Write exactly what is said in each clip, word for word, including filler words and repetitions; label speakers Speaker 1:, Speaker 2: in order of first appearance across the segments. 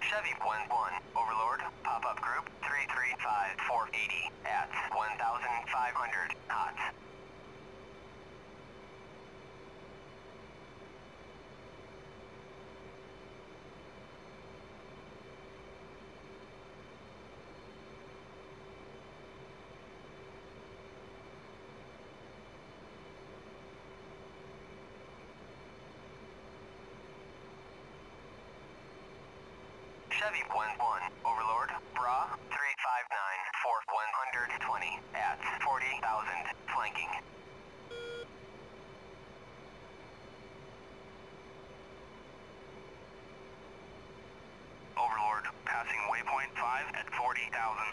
Speaker 1: Chevy one one, Overlord, pop-up group three three five four eighty at one thousand five hundred hot. Chevy one one, Overlord, Bra, three five nine four one twenty at forty thousand, flanking. Overlord, passing waypoint five at forty thousand.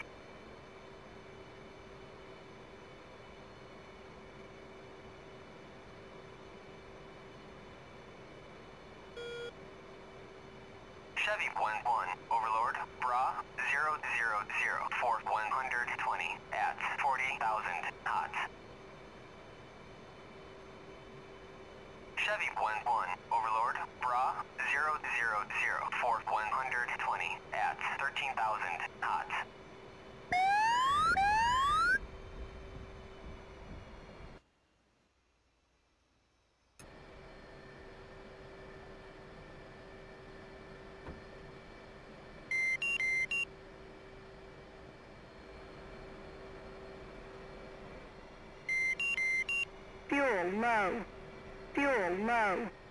Speaker 1: Chevy one one, Overlord, Bra, zero zero zero four one twenty at forty thousand, hot. Chevy one one, Overlord, Bra, zero zero zero four one twenty at thirteen thousand, hot.
Speaker 2: Fuel low. Fuel low.